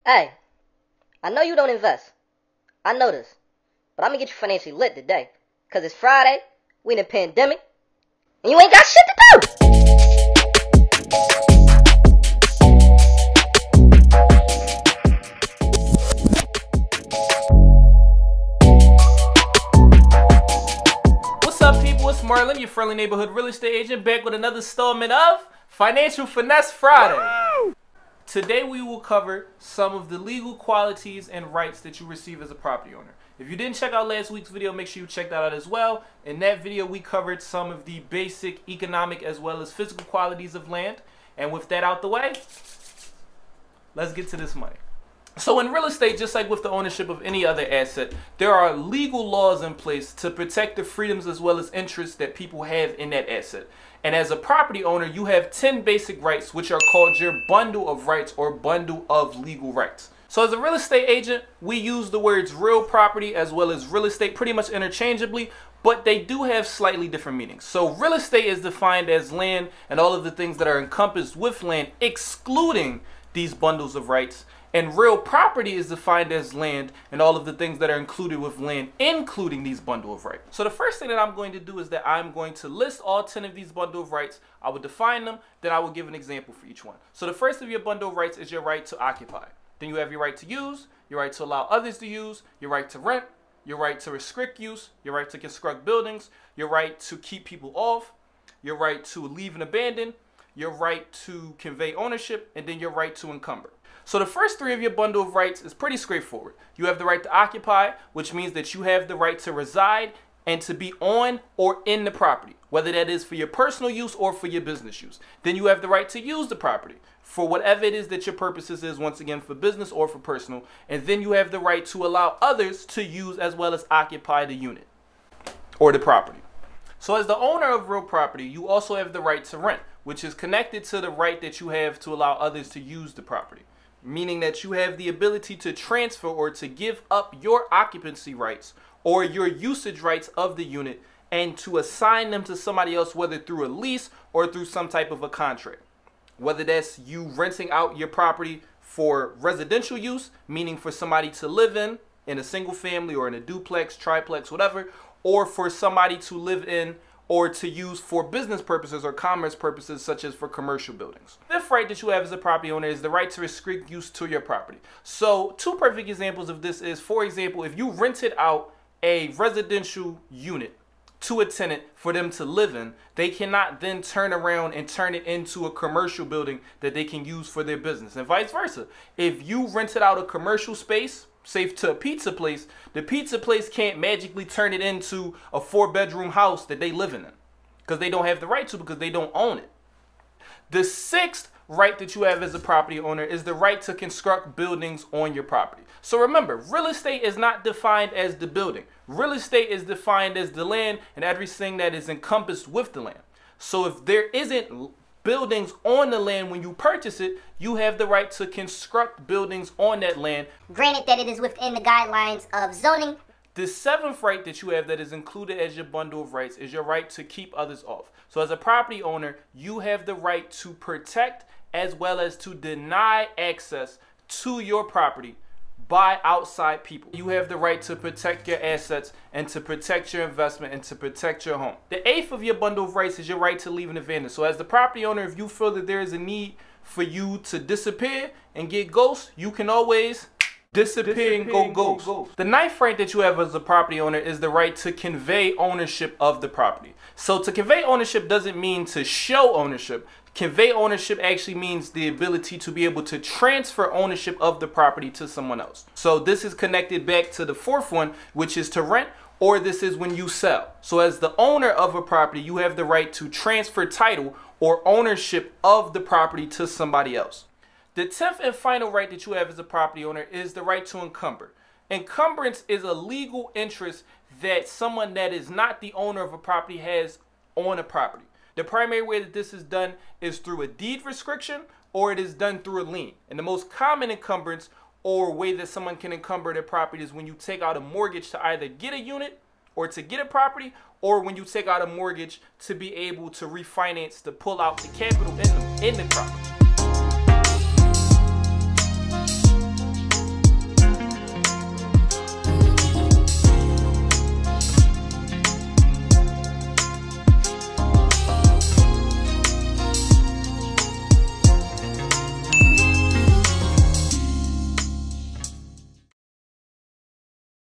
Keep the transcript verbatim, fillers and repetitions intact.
Hey, I know you don't invest. I know this. But I'm gonna get you financially lit today. Cause it's Friday, we in a pandemic, and you ain't got shit to do! What's up, people? It's Marlon, your friendly neighborhood real estate agent, back with another installment of Financial Finesse Friday. Woo! Today we will cover some of the legal qualities and rights that you receive as a property owner. If you didn't check out last week's video, make sure you check that out as well. In that video, we covered some of the basic economic as well as physical qualities of land. And with that out the way, let's get to this money. So in real estate, just like with the ownership of any other asset, there are legal laws in place to protect the freedoms as well as interests that people have in that asset. And as a property owner, you have ten basic rights, which are called your bundle of rights or bundle of legal rights. So as a real estate agent, we use the words real property as well as real estate pretty much interchangeably, but they do have slightly different meanings. So real estate is defined as land and all of the things that are encompassed with land, excluding these bundles of rights. And real property is defined as land and all of the things that are included with land, including these bundle of rights. So the first thing that I'm going to do is that I'm going to list all ten of these bundle of rights. I will define them, then I will give an example for each one. So the first of your bundle of rights is your right to occupy. Then you have your right to use, your right to allow others to use, your right to rent, your right to restrict use, your right to construct buildings, your right to keep people off, your right to leave and abandon, your right to convey ownership, and then your right to encumber. So the first three of your bundle of rights is pretty straightforward. You have the right to occupy, which means that you have the right to reside and to be on or in the property, whether that is for your personal use or for your business use. Then you have the right to use the property for whatever it is that your purposes is, once again, for business or for personal. And then you have the right to allow others to use as well as occupy the unit or the property. So as the owner of real property, you also have the right to rent, which is connected to the right that you have to allow others to use the property. Meaning that you have the ability to transfer or to give up your occupancy rights or your usage rights of the unit and to assign them to somebody else, whether through a lease or through some type of a contract. Whether that's you renting out your property for residential use, meaning for somebody to live in, in a single family or in a duplex, triplex, whatever, or for somebody to live in or to use for business purposes or commerce purposes, such as for commercial buildings. The fifth right that you have as a property owner is the right to restrict use to your property. So two perfect examples of this is, for example, if you rented out a residential unit to a tenant for them to live in, they cannot then turn around and turn it into a commercial building that they can use for their business, and vice versa. If you rented out a commercial space, say to a pizza place, the pizza place can't magically turn it into a four bedroom house that they live in because they don't have the right to, because they don't own it. The sixth right that you have as a property owner is the right to construct buildings on your property. So remember, real estate is not defined as the building. Real estate is defined as the land and everything that is encompassed with the land. So if there isn't buildings on the land when you purchase it, you have the right to construct buildings on that land, granted that it is within the guidelines of zoning. The seventh right that you have that is included as your bundle of rights is your right to keep others off. So as a property owner, you have the right to protect as well as to deny access to your property by outside people. You have the right to protect your assets and to protect your investment and to protect your home. The eighth of your bundle of rights is your right to leave and abandon. So as the property owner, if you feel that there is a need for you to disappear and get ghosts, you can always disappear, disappear and go ghost. ghost. The ninth right that you have as a property owner is the right to convey ownership of the property. So to convey ownership doesn't mean to show ownership. Convey ownership actually means the ability to be able to transfer ownership of the property to someone else. So this is connected back to the fourth one, which is to rent, or this is when you sell. So as the owner of a property, you have the right to transfer title or ownership of the property to somebody else. The tenth and final right that you have as a property owner is the right to encumber. Encumbrance is a legal interest that someone that is not the owner of a property has on a property. The primary way that this is done is through a deed restriction, or it is done through a lien. And the most common encumbrance or way that someone can encumber their property is when you take out a mortgage to either get a unit or to get a property, or when you take out a mortgage to be able to refinance, to pull out the capital in the, in the property.